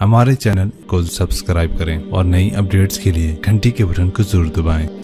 हमारे चैनल को सब्सक्राइब करें और नई अपडेट्स के लिए घंटी के बटन को जरूर दबाएं।